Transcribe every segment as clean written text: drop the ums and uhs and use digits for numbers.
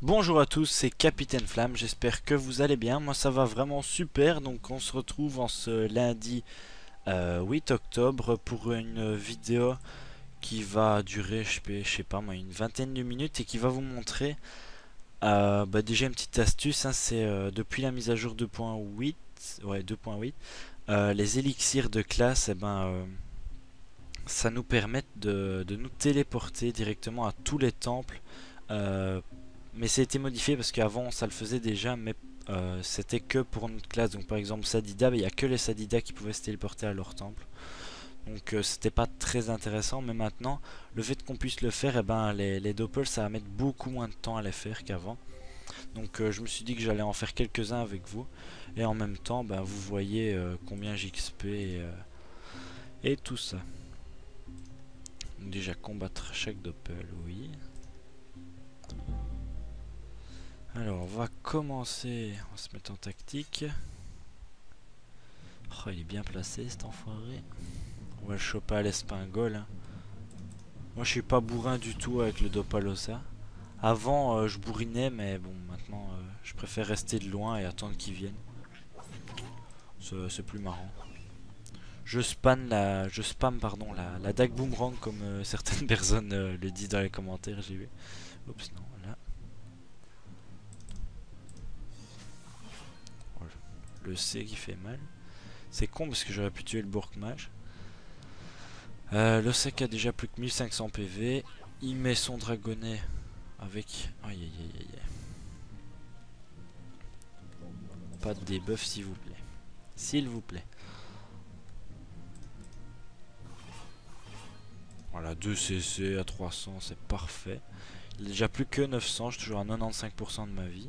Bonjour à tous, c'est Capitaine Flamme, j'espère que vous allez bien, moi ça va vraiment super, donc on se retrouve en ce lundi 8 octobre pour une vidéo qui va durer, je sais pas moi, une vingtaine de minutes et qui va vous montrer déjà une petite astuce, hein, c'est depuis la mise à jour 2.8, ouais 2.8, les élixirs de classe, ça nous permet de nous téléporter directement à tous les temples. Mais ça a été modifié parce qu'avant ça le faisait déjà, mais c'était que pour notre classe. Donc par exemple Sadida, il n'y a que les Sadida qui pouvaient se téléporter à leur temple. Donc c'était pas très intéressant, mais maintenant le fait qu'on puisse le faire, les doppels ça va mettre beaucoup moins de temps à les faire qu'avant. Donc je me suis dit que j'allais en faire quelques-uns avec vous. Et en même temps, vous voyez combien j'XP et tout ça. Donc déjà combattre chaque doppel, oui. Alors on va commencer, on va se mettre en tactique. Oh, il est bien placé cet enfoiré. On va le choper à l'espingole, hein. Moi je suis pas bourrin du tout avec le Dopalosa. Avant je bourrinais, mais bon maintenant je préfère rester de loin et attendre qu'ils viennent. C'est plus marrant. Je spam pardon, la dague boomerang comme certaines personnes le disent dans les commentaires, j'ai vu. Oups non, là. Oh, le C qui fait mal. C'est con parce que j'aurais pu tuer le Bourg-Mage. Le sec a déjà plus que 1500 PV. Il met son dragonnet avec... Aïe aïe aïe aïe. Pas de debuff s'il vous plaît. S'il vous plaît. Voilà, 2 CC à 300, c'est parfait. Il est déjà plus que 900, je suis toujours à 95% de ma vie.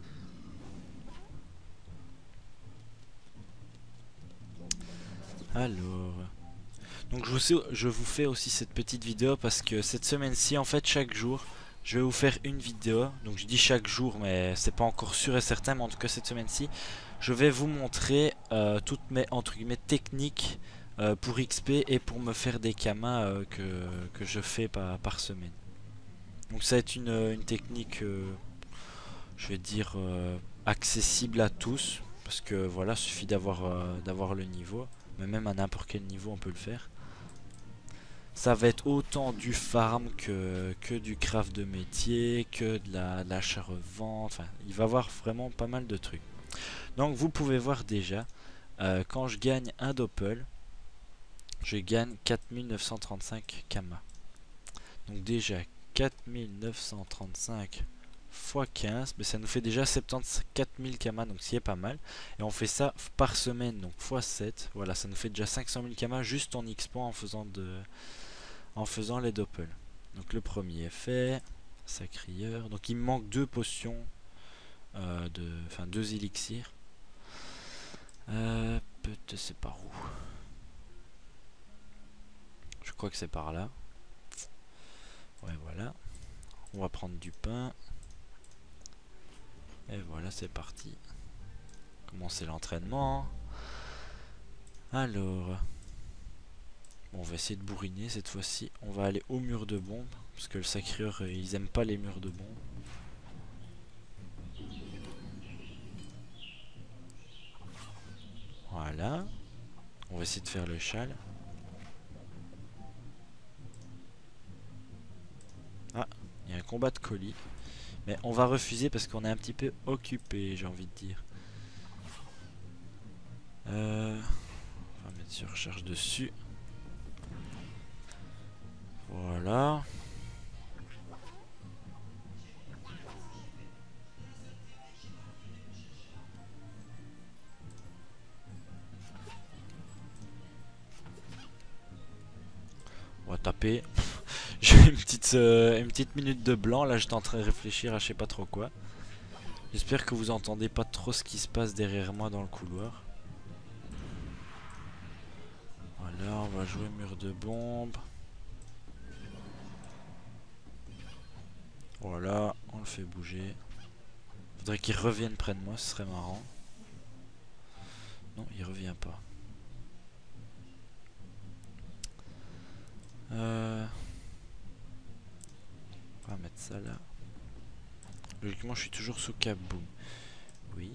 Alors... Donc je vous fais aussi cette petite vidéo parce que cette semaine-ci, en fait, chaque jour, je vais vous faire une vidéo. Donc je dis chaque jour, mais c'est pas encore sûr et certain, mais en tout cas cette semaine-ci, je vais vous montrer toutes mes entre guillemets techniques pour XP et pour me faire des kamas que je fais par semaine. Donc ça va être une technique, je vais dire, accessible à tous. Parce que voilà, suffit d'avoir le niveau. Mais même à n'importe quel niveau, on peut le faire. Ça va être autant du farm que du craft de métier, que de l'achat-revente. Enfin, il va y avoir vraiment pas mal de trucs. Donc vous pouvez voir déjà, quand je gagne un doppel, je gagne 4935 kamas. Donc déjà 4935 x 15, mais ça nous fait déjà 74 000 kamas, donc c'est pas mal. Et on fait ça par semaine, donc x 7, voilà, ça nous fait déjà 500 000 kamas juste en XP en faisant les doppels. Donc le premier est fait, sacrieur. Donc il me manque 2 potions, enfin 2 élixirs. Peut-être c'est par où? Je crois que c'est par là. Ouais, voilà. On va prendre du pain. Et voilà, c'est parti. Commencer l'entraînement. Alors, bon, on va essayer de bourriner cette fois-ci. On va aller au mur de bombe. Parce que le sacrieur, ils aiment pas les murs de bombe. Voilà. On va essayer de faire le châle. Ah, il y a un combat de colis. Mais on va refuser parce qu'on est un petit peu occupé, j'ai envie de dire. On va mettre sur recherche dessus. Voilà. On va taper. J'ai une petite minute de blanc. Là, j'étais en train de réfléchir à je sais pas trop quoi. J'espère que vous entendez pas trop ce qui se passe derrière moi dans le couloir. Voilà, on va jouer mur de bombe. Voilà, on le fait bouger. Faudrait qu'il revienne près de moi, ce serait marrant. Non, il revient pas. On va mettre ça là. Logiquement, je suis toujours sous kaboom. Oui.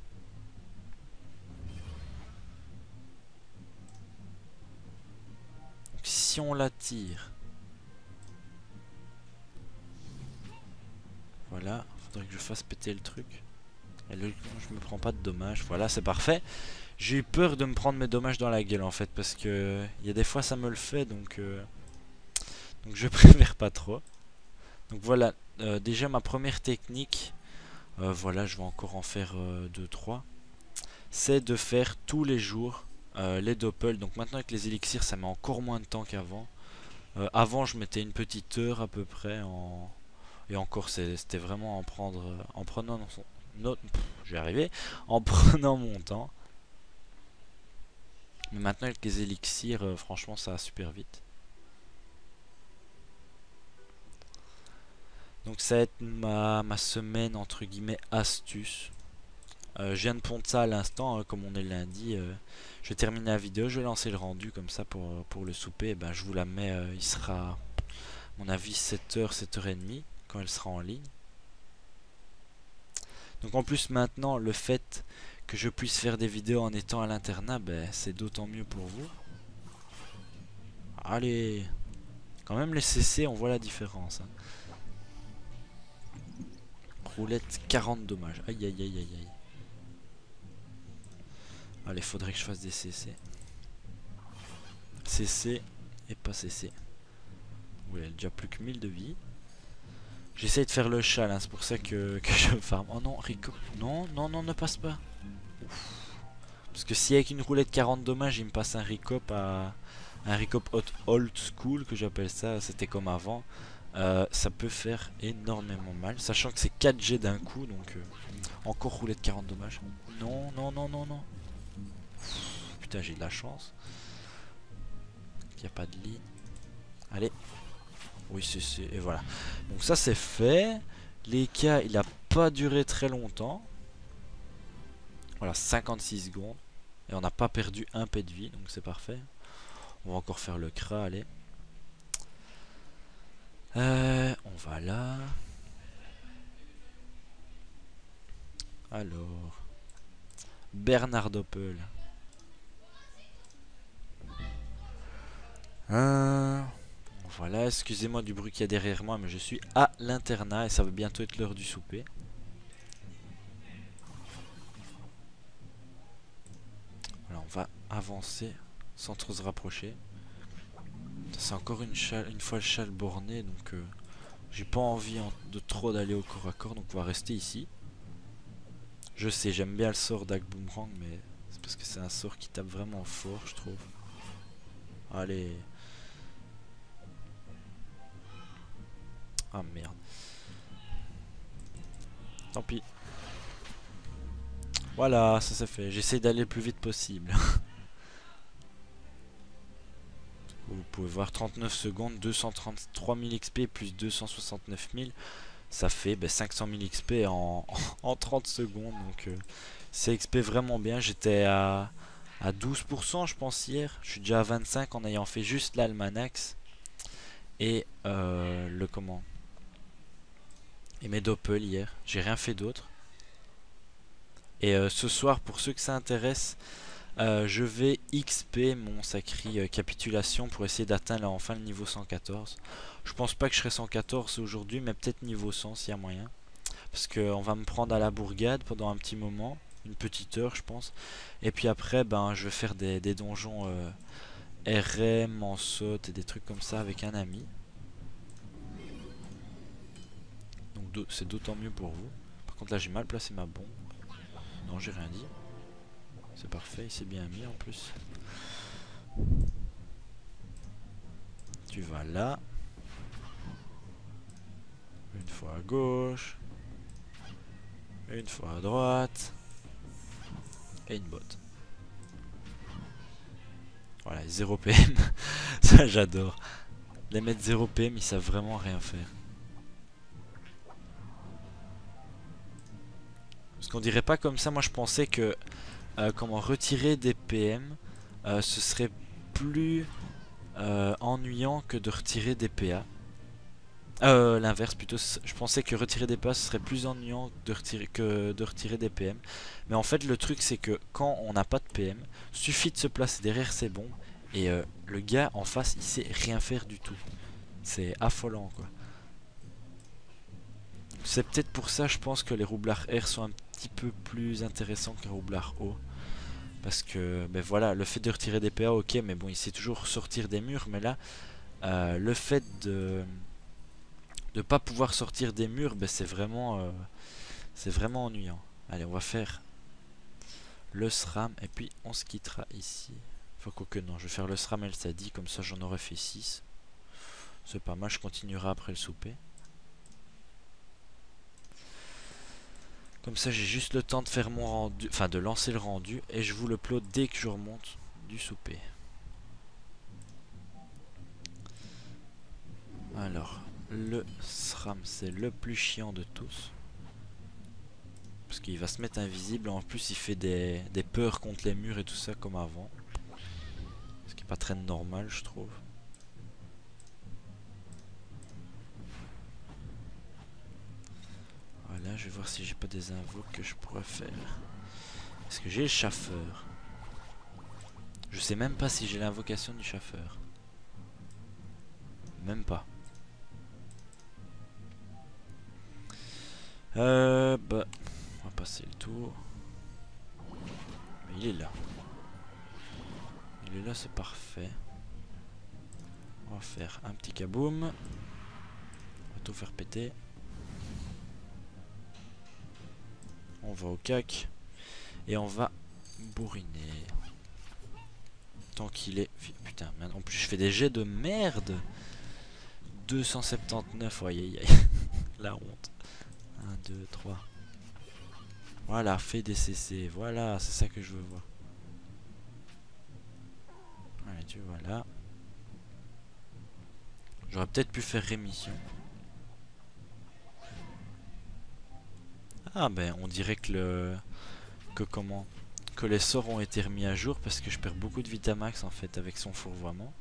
Donc, si on la tire... Voilà, faudrait que je fasse péter le truc. Et logiquement, je me prends pas de dommages. Voilà, c'est parfait. J'ai eu peur de me prendre mes dommages dans la gueule en fait, parce que il y a des fois ça me le fait, donc je préfère pas trop. Donc voilà, déjà ma première technique, voilà, je vais encore en faire 2-3. C'est de faire tous les jours les doppels. Donc maintenant avec les élixirs, ça met encore moins de temps qu'avant. Avant, je mettais une petite heure à peu près en... Et encore, c'était vraiment en prenant son... J'y arrivé, en prenant mon temps. Mais maintenant avec les élixirs, franchement ça va super vite. Donc ça va être ma semaine entre guillemets astuce. Je viens de pondre ça à l'instant, hein, comme on est lundi. Je vais terminer la vidéo, je vais lancer le rendu comme ça pour le souper. Et ben, je vous la mets, il sera à mon avis 7h, 7h30 quand elle sera en ligne. Donc en plus maintenant le fait que je puisse faire des vidéos en étant à l'internat, ben, c'est d'autant mieux pour vous. Allez, quand même les CC, on voit la différence. Hein. Roulette 40 dommages. Aïe aïe aïe aïe aïe. Allez, faudrait que je fasse des CC. CC et pas CC. Oui, elle a déjà plus que 1000 de vie. J'essaye de faire le chal, hein, c'est pour ça que je farm. Oh non, Rico. Non, non, non, ne passe pas. Ouf. Parce que si avec une roulette 40 dommages, il me passe un Recop à... Un Recop old school, que j'appelle ça, c'était comme avant. Ça peut faire énormément mal. Sachant que c'est 4G d'un coup, donc... encore roulette 40 dommages. Non, non, non, non, non. Putain, j'ai de la chance. Il n'y a pas de ligne. Allez. Oui, c'est... Et voilà. Donc ça, c'est fait. Les cas, il a pas duré très longtemps. Voilà, 56 secondes. Et on n'a pas perdu un P de vie, donc c'est parfait. On va encore faire le cra, allez. On va là. Alors. Bernard Doppel. Voilà, excusez-moi du bruit qu'il y a derrière moi, mais je suis à l'internat et ça va bientôt être l'heure du souper. Voilà, on va avancer sans trop se rapprocher. C'est encore une fois le châle borné, donc j'ai pas envie de trop d'aller au corps à corps, donc on va rester ici. Je sais, j'aime bien le sort d'Ag Boomerang, mais c'est parce que c'est un sort qui tape vraiment fort, je trouve. Allez. Ah merde. Tant pis. Voilà, ça c'est fait. J'essaie d'aller le plus vite possible. Vous pouvez voir 39 secondes, 233 000 XP plus 269 000. Ça fait 500 000 XP en 30 secondes. Donc c'est XP vraiment bien. J'étais à 12% je pense hier. Je suis déjà à 25 en ayant fait juste l'Almanax. Et le comment. Et mes doppels hier. J'ai rien fait d'autre. Et ce soir, pour ceux que ça intéresse, je vais XP mon sacré capitulation pour essayer d'atteindre enfin le niveau 114. Je pense pas que je serai 114 aujourd'hui, mais peut-être niveau 100 s'il y a moyen. Parce qu'on va me prendre à la bourgade pendant un petit moment, une petite heure je pense. Et puis après, ben, je vais faire des donjons RM, en saute et des trucs comme ça avec un ami. Donc c'est d'autant mieux pour vous. Par contre là j'ai mal placé ma bombe. Non, j'ai rien dit. C'est parfait, il s'est bien mis en plus. Tu vas là. Une fois à gauche. Une fois à droite. Et une botte. Voilà, 0 PM. Ça j'adore. Les mettre 0 PM, ils savent vraiment rien faire. Parce qu'on dirait pas comme ça, moi je pensais que comment retirer des PM, ce serait plus ennuyant que de retirer des PA. L'inverse plutôt, je pensais que retirer des PA ce serait plus ennuyant que de retirer des PM. Mais en fait le truc c'est que quand on n'a pas de PM, suffit de se placer derrière ses bombes et le gars en face il sait rien faire du tout. C'est affolant quoi. C'est peut-être pour ça je pense que les roublards R sont un petit peu plus intéressants que les roublards O. Parce que ben voilà, le fait de retirer des PA ok, mais bon il sait toujours sortir des murs. Mais là le fait de pas pouvoir sortir des murs, ben c'est vraiment ennuyant. Allez, on va faire le SRAM et puis on se quittera ici. Enfin, quoi que non, je vais faire le SRAM et le SADI, comme ça j'en aurais fait 6. C'est pas mal, je continuerai après le souper. Comme ça j'ai juste le temps de faire mon rendu, enfin de lancer le rendu, et je vous le upload dès que je remonte du souper. Alors, le SRAM c'est le plus chiant de tous. Parce qu'il va se mettre invisible, en plus il fait des peurs contre les murs et tout ça comme avant. Ce qui est pas très normal je trouve. Voilà, je vais voir si j'ai pas des invoques que je pourrais faire. Est-ce que j'ai le chaffeur? Je sais même pas si j'ai l'invocation du chaffeur. Même pas. Bah, on va passer le tour. Mais il est là. Il est là, c'est parfait. On va faire un petit kaboom. On va tout faire péter. On va au cac. Et on va bourriner. Tant qu'il est... Putain, en plus je fais des jets de merde. 279, aïe aïe aïe. La honte. 1, 2, 3. Voilà, fait des CC. Voilà, c'est ça que je veux voir. Allez, tu vois là. J'aurais peut-être pu faire rémission. Ah ben, on dirait que que les sorts ont été remis à jour parce que je perds beaucoup de Vitamax en fait avec son fourvoiement.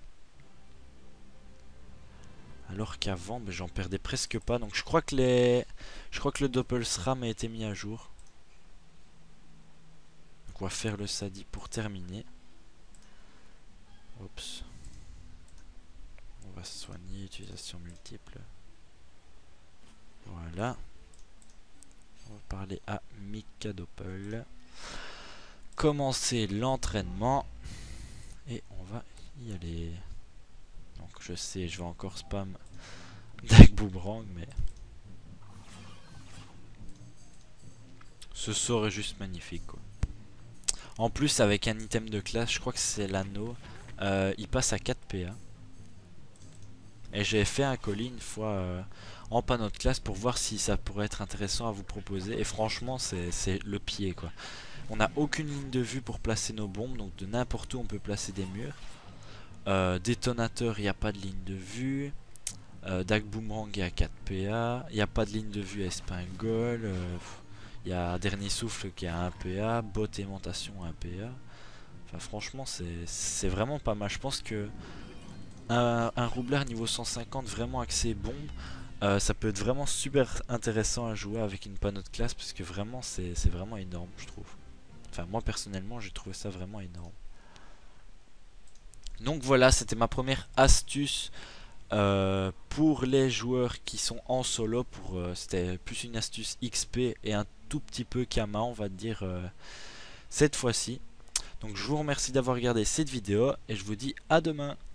Alors qu'avant, ben, j'en perdais presque pas. Donc je crois que le Doppelsram a été mis à jour. Donc on va faire le Sadi pour terminer. Oups. On va se soigner, utilisation multiple. Voilà. On va parler à Mika Doppel. Commencer l'entraînement. Et on va y aller. Donc je sais, je vais encore spam Dag Boomerang, mais ce sort est juste magnifique quoi. En plus avec un item de classe, je crois que c'est l'anneau, il passe à 4 PA. Et j'ai fait un colis une fois en panneau de classe pour voir si ça pourrait être intéressant à vous proposer. Et franchement c'est le pied quoi. On n'a aucune ligne de vue pour placer nos bombes, donc de n'importe où on peut placer des murs. Détonateur, il n'y a pas de ligne de vue. Dag Boomerang est à 4 PA. Il n'y a pas de ligne de vue à Espingol. Il y a Dernier Souffle qui est à 1 PA. Bot Aimantation à 1 PA. Enfin, franchement, c'est vraiment pas mal. Je pense que un roublard niveau 150 vraiment axé bombe, ça peut être vraiment super intéressant à jouer avec une panneau de classe parce que vraiment, c'est vraiment énorme, je trouve. Enfin, moi personnellement, j'ai trouvé ça vraiment énorme. Donc voilà, c'était ma première astuce pour les joueurs qui sont en solo. C'était plus une astuce XP et un tout petit peu Kama, on va dire, cette fois-ci. Donc je vous remercie d'avoir regardé cette vidéo et je vous dis à demain.